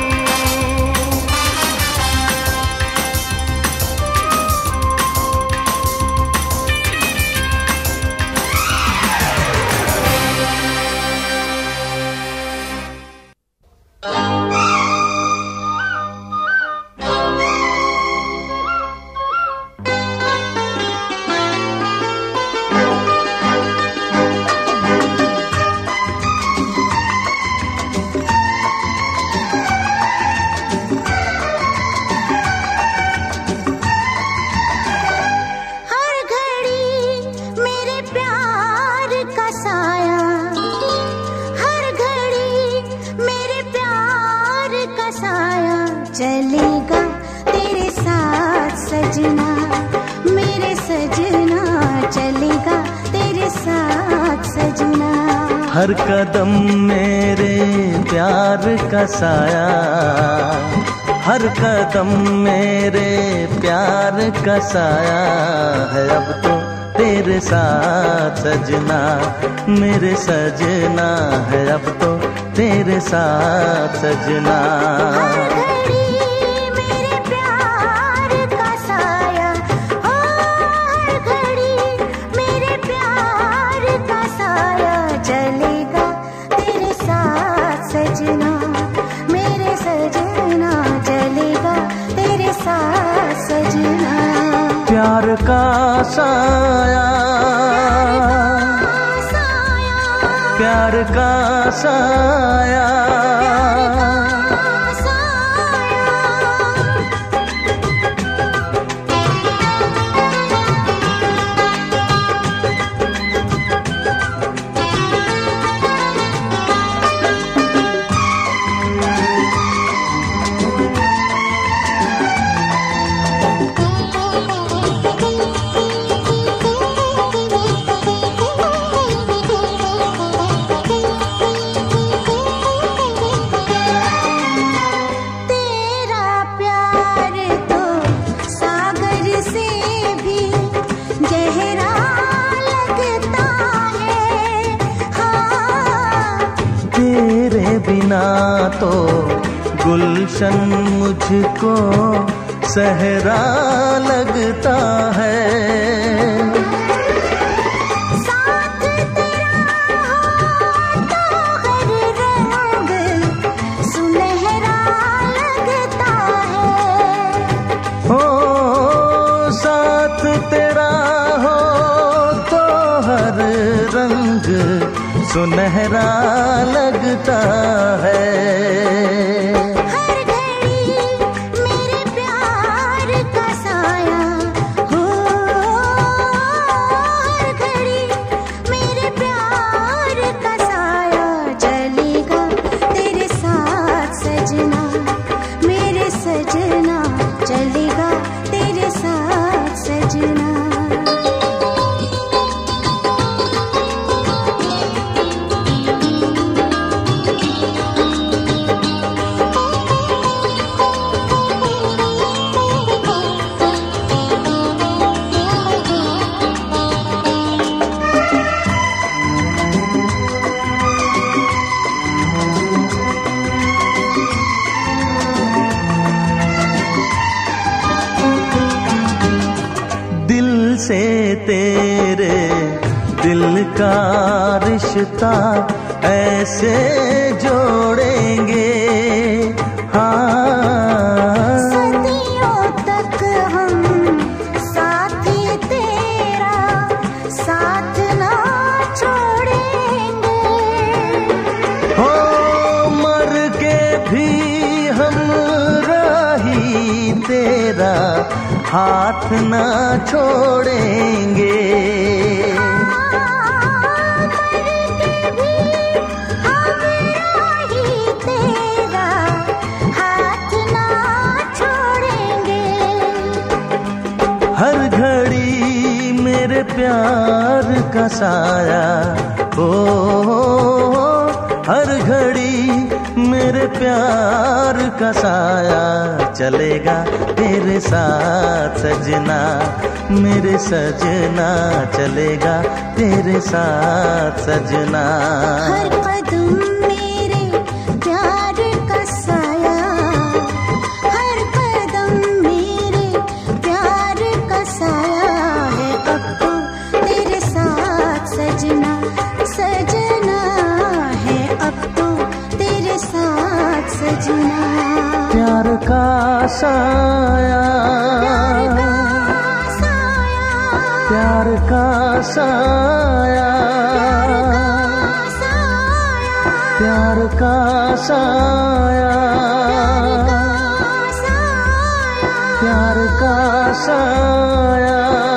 हर घड़ी मेरे प्यार का साया, हर घड़ी मेरे प्यार का साया, चलेगा तेरे साथ सजना, मेरे सजना, चलेगा तेरे साथ सजना। हर कदम मेरे प्यार का साया, हर कदम मेरे प्यार का साया है, अब तो तेरे साथ सजना, मेरे सजना है, अब तो तेरे साथ सजना। हर घड़ी मेरे प्यार का साया, ओ हर घड़ी मेरे प्यार का साया, चलेगा तेरे साथ सजना, मेरे सजना, चलेगा तेरे साथ सजना। प्यार का साया, साया, प्यार का साया, साया। तेरा प्यार तो सागर से भी गहरा लगता है, हाँ। तेरे बिना तो गुलशन मुझको सहरा लगता है। साथ तेरा हो तो हर रंग सुनहरा लगता है, हो साथ तेरा हो तो हर रंग सुनहरा लगता है। हर घड़ी मेरे प्यार का साया, हो हर घड़ी मेरे प्यार का साया, चलेगा तेरे साथ सजना, मेरे सजना, चलेगा तेरे साथ सजना। दिल से तेरे दिल का रिश्ता ऐसे जोड़ेंगे, हाँ सदियों तक हम साथी तेरा साथ ना छोड़ेंगे, हो मर के भी हम राही तेरा हाथ ना छोड़ेंगे। हर घड़ी मेरे प्यार का साया, ओ, हर घड़ी मेरे प्यार का साया चलेगा तेरे साथ सजना, मेरे सजना चलेगा तेरे साथ सजना। हर कदम मेरे प्यार का साया, हर कदम मेरे प्यार का साया है अब तो तेरे साथ सजना, सजना है अब तो तेरे साथ सजना। प्यार का साया, प्यार का साया, प्यार का साया, प्यार का साया।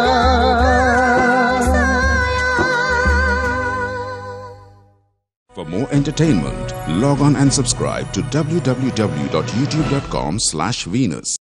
For more entertainment, log on and subscribe to w w w dot youtube dot com slash Venus.